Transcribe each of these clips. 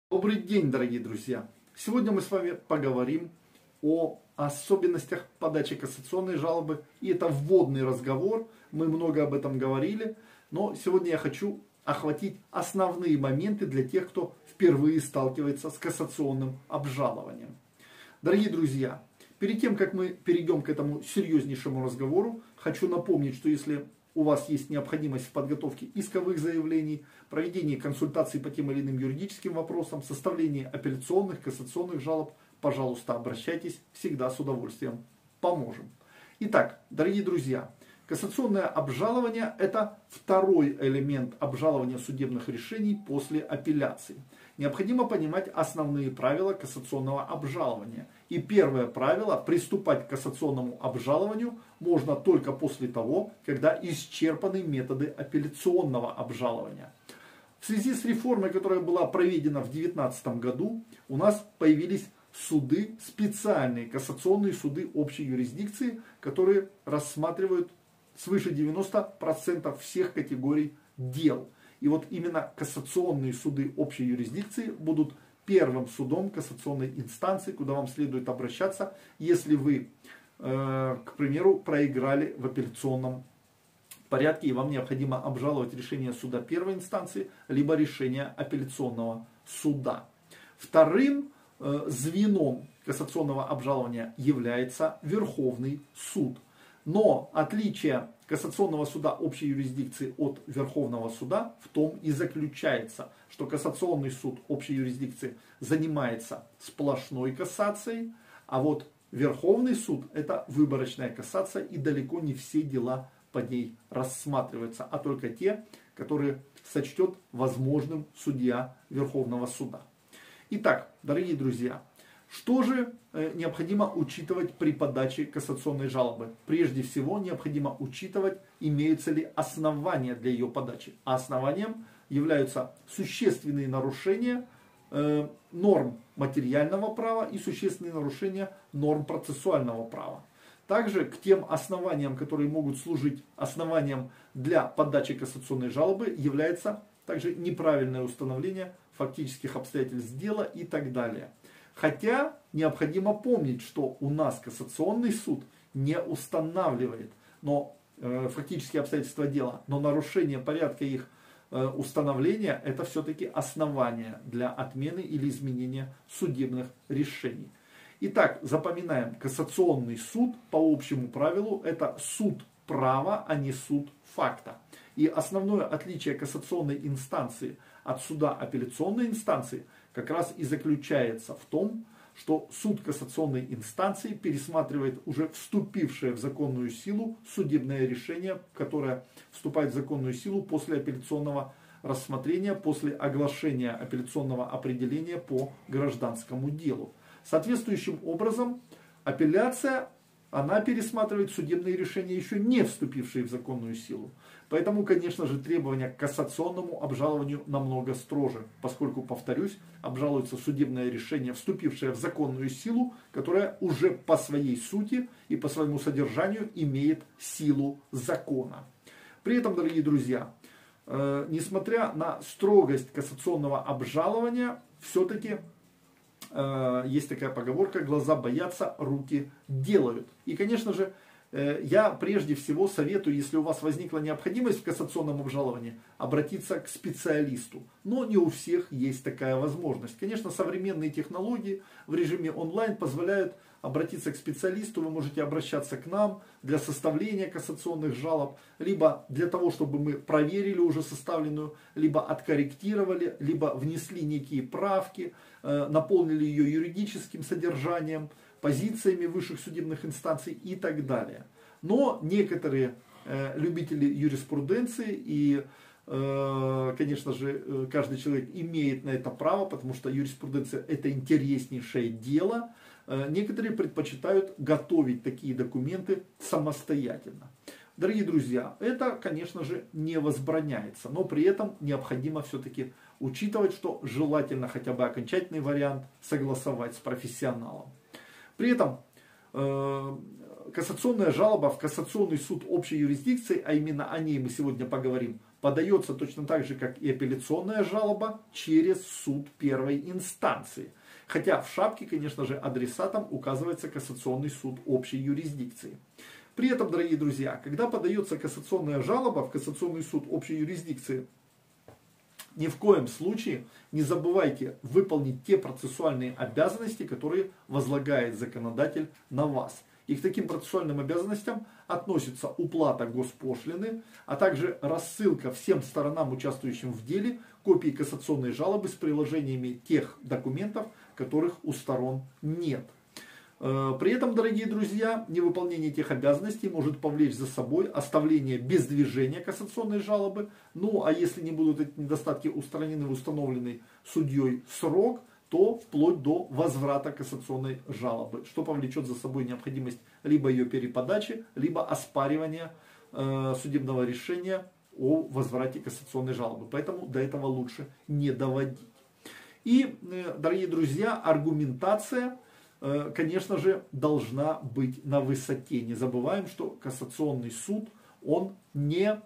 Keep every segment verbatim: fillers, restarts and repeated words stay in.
Добрый день, дорогие друзья! Сегодня мы с вами поговорим о особенностях подачи кассационной жалобы. И это вводный разговор, мы много об этом говорили. Но сегодня я хочу охватить основные моменты для тех, кто впервые сталкивается с кассационным обжалованием. Дорогие друзья, перед тем, как мы перейдем к этому серьезнейшему разговору, хочу напомнить, что если у вас есть необходимость в подготовке исковых заявлений, проведении консультаций по тем или иным юридическим вопросам, составлении апелляционных, кассационных жалоб, пожалуйста, обращайтесь, всегда с удовольствием поможем. Итак, дорогие друзья, кассационное обжалование – это второй элемент обжалования судебных решений после апелляции. Необходимо понимать основные правила кассационного обжалования. И первое правило – приступать к кассационному обжалованию можно только после того, когда исчерпаны методы апелляционного обжалования. В связи с реформой, которая была проведена в две тысячи девятнадцатом году, у нас появились суды, специальные кассационные суды общей юрисдикции, которые рассматривают свыше девяноста процентов всех категорий дел. И вот именно кассационные суды общей юрисдикции будут первым судом кассационной инстанции, куда вам следует обращаться, если вы, э, к примеру, проиграли в апелляционном порядке и вам необходимо обжаловать решение суда первой инстанции, либо решение апелляционного суда. Вторым э, звеном кассационного обжалования является Верховный суд. Но отличие кассационного суда общей юрисдикции от Верховного суда в том и заключается, что кассационный суд общей юрисдикции занимается сплошной кассацией, а вот Верховный суд – это выборочная кассация, и далеко не все дела по ней рассматриваются, а только те, которые сочтет возможным судья Верховного суда. Итак, дорогие друзья, что же необходимо учитывать при подаче кассационной жалобы? Прежде всего, необходимо учитывать, имеются ли основания для ее подачи. А основанием являются существенные нарушения э, норм материального права и существенные нарушения норм процессуального права. Также к тем основаниям, которые могут служить основанием для подачи кассационной жалобы, является также неправильное установление фактических обстоятельств дела и так далее. Хотя необходимо помнить, что у нас кассационный суд не устанавливает но, э, фактические обстоятельства дела, но нарушение порядка их э, установления – это все-таки основание для отмены или изменения судебных решений. Итак, запоминаем, кассационный суд по общему правилу – это суд права, а не суд факта. И основное отличие кассационной инстанции от суда апелляционной инстанции как раз и заключается в том, что суд кассационной инстанции пересматривает уже вступившее в законную силу судебное решение, которое вступает в законную силу после апелляционного рассмотрения, после оглашения апелляционного определения по гражданскому делу. Соответствующим образом апелляция, она пересматривает судебные решения, еще не вступившие в законную силу. Поэтому, конечно же, требования к кассационному обжалованию намного строже, поскольку, повторюсь, обжалуется судебное решение, вступившее в законную силу, которое уже по своей сути и по своему содержанию имеет силу закона. При этом, дорогие друзья, э, несмотря на строгость кассационного обжалования, все-таки э, есть такая поговорка: глаза боятся, руки делают. И, конечно же, я прежде всего советую, если у вас возникла необходимость в кассационном обжаловании, обратиться к специалисту. Но не у всех есть такая возможность. Конечно, современные технологии в режиме онлайн позволяют обратиться к специалисту. Вы можете обращаться к нам для составления кассационных жалоб, либо для того, чтобы мы проверили уже составленную, либо откорректировали, либо внесли некие правки, наполнили ее юридическим содержанием, позициями высших судебных инстанций и так далее. Но некоторые э, любители юриспруденции и, э, конечно же, каждый человек имеет на это право, потому что юриспруденция – это интереснейшее дело, э, некоторые предпочитают готовить такие документы самостоятельно. Дорогие друзья, это, конечно же, не возбраняется, но при этом необходимо все-таки учитывать, что желательно хотя бы окончательный вариант согласовать с профессионалом. При этом э, кассационная жалоба в кассационный суд общей юрисдикции, а именно о ней мы сегодня поговорим, подается точно так же, как и апелляционная жалоба, через суд первой инстанции. Хотя в шапке, конечно же, адресатом указывается кассационный суд общей юрисдикции. При этом, дорогие друзья, когда подается кассационная жалоба в кассационный суд общей юрисдикции, ни в коем случае не забывайте выполнить те процессуальные обязанности, которые возлагает законодатель на вас. И к таким процессуальным обязанностям относится уплата госпошлины, а также рассылка всем сторонам, участвующим в деле, копий кассационной жалобы с приложениями тех документов, которых у сторон нет. При этом, дорогие друзья, невыполнение этих обязанностей может повлечь за собой оставление без движения кассационной жалобы. Ну, а если не будут эти недостатки устранены в установленный судьей срок, то вплоть до возврата кассационной жалобы, что повлечет за собой необходимость либо ее переподачи, либо оспаривания э, судебного решения о возврате кассационной жалобы. Поэтому до этого лучше не доводить. И, э, дорогие друзья, аргументация, э, конечно же, должна быть на высоте. Не забываем, что кассационный суд, он не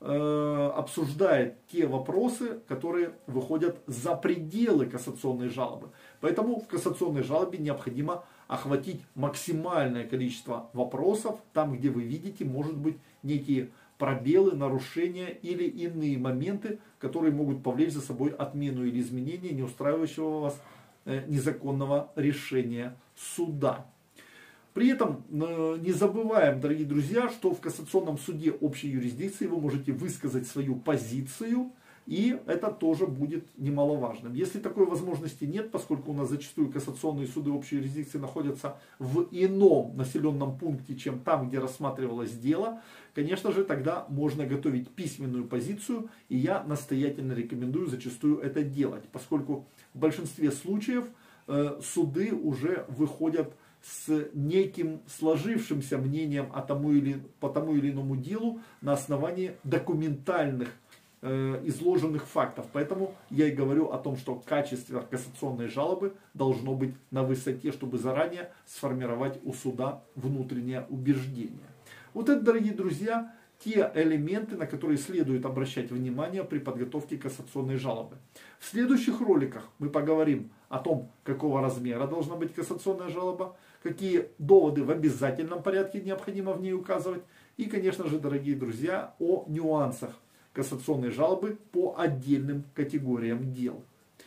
обсуждает те вопросы, которые выходят за пределы кассационной жалобы. Поэтому в кассационной жалобе необходимо охватить максимальное количество вопросов, там, где вы видите, может быть, некие пробелы, нарушения или иные моменты, которые могут повлечь за собой отмену или изменение не устраивающего вас незаконного решения суда. При этом не забываем, дорогие друзья, что в кассационном суде общей юрисдикции вы можете высказать свою позицию, и это тоже будет немаловажным. Если такой возможности нет, поскольку у нас зачастую кассационные суды общей юрисдикции находятся в ином населенном пункте, чем там, где рассматривалось дело, конечно же, тогда можно готовить письменную позицию, и я настоятельно рекомендую зачастую это делать, поскольку в большинстве случаев э, суды уже выходят с неким сложившимся мнением о тому или, по тому или иному делу на основании документальных э, изложенных фактов. Поэтому я и говорю о том, что качество кассационной жалобы должно быть на высоте, чтобы заранее сформировать у суда внутреннее убеждение. Вот это, дорогие друзья, те элементы, на которые следует обращать внимание при подготовке кассационной жалобы. В следующих роликах мы поговорим о том, какого размера должна быть кассационная жалоба, какие доводы в обязательном порядке необходимо в ней указывать. И, конечно же, дорогие друзья, о нюансах кассационной жалобы по отдельным категориям дел.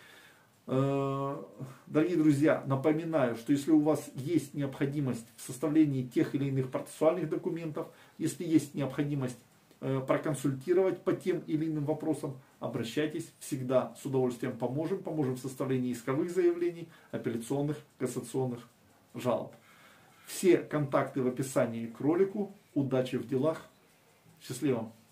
Дорогие друзья, напоминаю, что если у вас есть необходимость в составлении тех или иных процессуальных документов, если есть необходимость проконсультировать по тем или иным вопросам, обращайтесь, всегда с удовольствием поможем. Поможем в составлении исковых заявлений, апелляционных, кассационных жалоб. Все контакты в описании к ролику. Удачи в делах. Счастливо!